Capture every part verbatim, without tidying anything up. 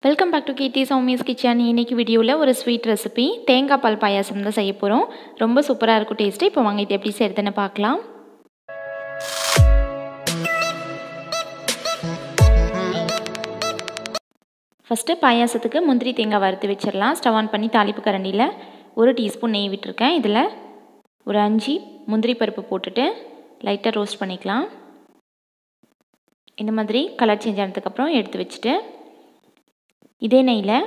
Welcome back to Keerthi Soumya's kitchen. இன்னைக்கு வீடியோவில் ஒரு ஸ்வீட் ரெசிபி தேங்காய் பால் பாயாசம் தான் செய்ய போகிறோம். ரொம்ப சூப்பராக இருக்கும் டேஸ்ட்டு. இப்போ வாங்க இது எப்படி செய்யறதுன்னு பார்க்கலாம். ஃபஸ்ட்டு பாயாசத்துக்கு முந்திரி தேங்காய் வறுத்து வச்சிடலாம். ஸ்டவ் ஆன் பண்ணி தாளிப்பு கரண்டியில் ஒரு டீஸ்பூன் நெய் விட்டுருக்கேன். இதில் ஒரு அஞ்சு முந்திரி பருப்பு போட்டுட்டு லைட்டாக ரோஸ்ட் பண்ணிக்கலாம். இந்த மாதிரி கலர் சேஞ்ச் ஆனதுக்கப்புறம் எடுத்து வச்சுட்டு இதே நெய்யில்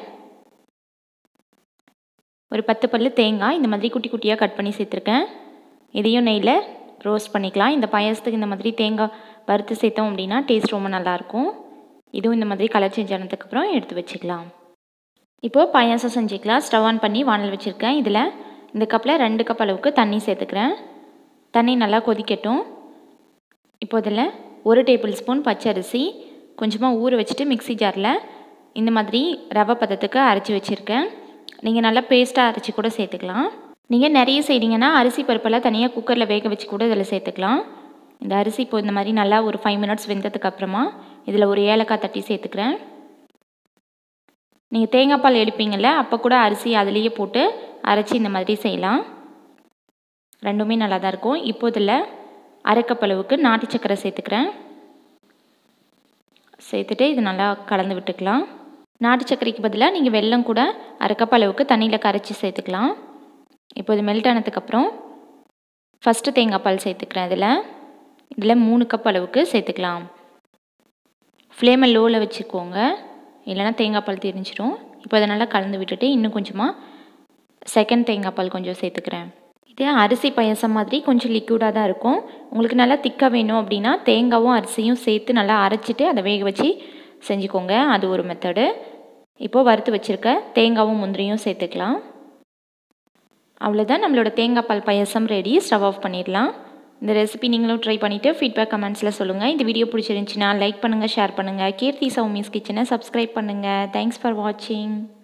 ஒரு பத்து பல்லு தேங்காய் இந்த மாதிரி குட்டி குட்டியாக கட் பண்ணி சேர்த்துருக்கேன். இதையும் நெய்யில் ரோஸ்ட் பண்ணிக்கலாம். இந்த பாயாசத்துக்கு இந்த மாதிரி தேங்காய் வறுத்து சேர்த்தோம் அப்படின்னா டேஸ்ட் ரொம்ப நல்லாயிருக்கும். இதுவும் இந்த மாதிரி கலர் சேஞ்ச் ஆனதுக்கப்புறம் எடுத்து வச்சுக்கலாம். இப்போது பாயாசம் செஞ்சுக்கலாம். ஸ்டவ் ஆன் பண்ணி வானல் வச்சுருக்கேன். இதில் இந்த கப்பில் ரெண்டு கப் அளவுக்கு தண்ணி சேர்த்துக்கிறேன். தண்ணி நல்லா கொதிக்கட்டும். இப்போ இதில் ஒரு டேபிள் ஸ்பூன் பச்சரிசி கொஞ்சமாக ஊற வச்சுட்டு மிக்சி ஜாரில் இந்த மாதிரி ரவை பதத்துக்கு அரைச்சி வச்சுருக்கேன். நீங்கள் நல்லா பேஸ்ட்டாக அரைச்சி கூட சேர்த்துக்கலாம். நீங்கள் நிறைய செய்கிறீங்கன்னா அரிசி பருப்பெல்லாம் தனியாக குக்கரில் வேக வச்சு கூட இதில் சேர்த்துக்கலாம். இந்த அரிசி இப்போ இந்த மாதிரி நல்லா ஒரு ஃபைவ் மினிட்ஸ் வெந்ததுக்கு அப்புறமா இதில் ஒரு ஏலக்காய் தட்டி சேர்த்துக்கிறேன். நீங்கள் தேங்காய் பால் எடுப்பீங்கள்ல, அப்போ கூட அரிசி அதிலேயே போட்டு அரைச்சி இந்த மாதிரி செய்யலாம். ரெண்டுமே நல்லா தான் இருக்கும். இப்போ இதில் அரை கப் அளவுக்கு நாட்டு சக்கரை சேர்த்துக்கிறேன். சேர்த்துட்டு இது நல்லா கலந்து விட்டுக்கலாம். நாட்டு சர்க்கரைக்கு பதிலாக நீங்கள் வெல்லம் கூட அரை கப் அளவுக்கு தண்ணியில் கரைச்சி சேர்த்துக்கலாம். இப்போ இது மெல்ட் ஆனதுக்கப்புறம் ஃபஸ்ட்டு தேங்காய் பால் சேர்த்துக்கிறேன். இதில் இதில் மூணு கப் அளவுக்கு சேர்த்துக்கலாம். ஃப்ளேமை லோவில் வச்சுக்கோங்க, இல்லைனா தேங்காய் பால் தெரிஞ்சிடும். இப்போ அதை நல்லா கலந்து விட்டுட்டு இன்னும் கொஞ்சமாக செகண்ட் தேங்காய் பால் கொஞ்சம் சேர்த்துக்கிறேன். இது அரிசி பாயாசம் மாதிரி கொஞ்சம் லிக்விடாக தான் இருக்கும். உங்களுக்கு நல்லா திக்காக வேணும் அப்படின்னா தேங்காயும் அரிசியும் சேர்த்து நல்லா அரைச்சிட்டு அதை வேக வச்சு செஞ்சுக்கோங்க. அது ஒரு மெத்தடு. இப்போது வறுத்து வச்சுருக்க தேங்காயும் முந்திரியும் சேர்த்துக்கலாம். அவ்வளோதான், நம்மளோட தேங்காய் பால் பாயாசம் ரெடி. ஸ்டவ் ஆஃப் பண்ணிடலாம். இந்த ரெசிபி நீங்களும் ட்ரை பண்ணிவிட்டு ஃபீட்பேக் கமெண்ட்ஸில் சொல்லுங்கள். இந்த வீடியோ பிடிச்சிருந்துச்சின்னா லைக் பண்ணுங்கள், ஷேர் பண்ணுங்கள். கீர்த்தி சௌமியாஸ் கிச்சனை சப்ஸ்கிரைப் பண்ணுங்கள். தேங்க்ஸ் ஃபார் வாட்சிங்.